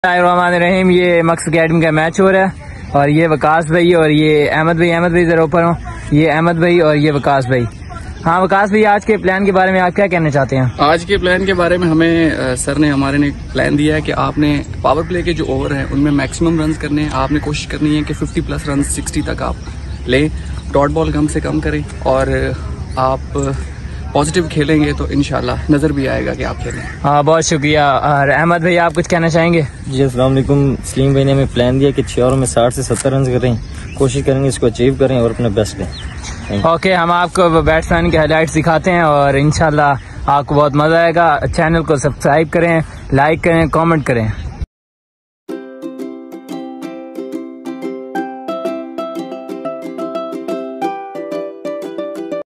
रहीम। ये मक्स अकेडमी का मैच हो रहा है और ये वकास भाई और ये अहमद भाई जरा ऊपर हो। ये अहमद भाई और ये वकास भाई। हाँ वकास भाई, आज के प्लान के बारे में आप क्या कहना चाहते हैं? आज के प्लान के बारे में हमें सर ने हमारे ने प्लान दिया है कि आपने पावर प्ले के जो ओवर हैं उनमें मैक्सिमम रन्स करने हैं। आपने कोशिश करनी है कि 50+ रन 60 तक आप लें, डॉट बॉल कम से कम करें और आप पॉजिटिव खेलेंगे तो इंशाल्लाह नजर भी आएगा कि आप खेलें। हाँ बहुत शुक्रिया। और अहमद भाई आप कुछ कहना चाहेंगे? जी अस्सलाम वालेकुम। सलीम भाई ने हमें प्लान दिया कि 6 ओवर में 60 से 70 रन करें, कोशिश करेंगे इसको अचीव करें और अपने बेस्ट दें। ओके, हम आपको बैट्समैन के हाइलाइट्स दिखाते हैं और इंशाल्लाह आपको बहुत मजा आएगा। चैनल को सब्सक्राइब करें, लाइक करें, कमेंट करें।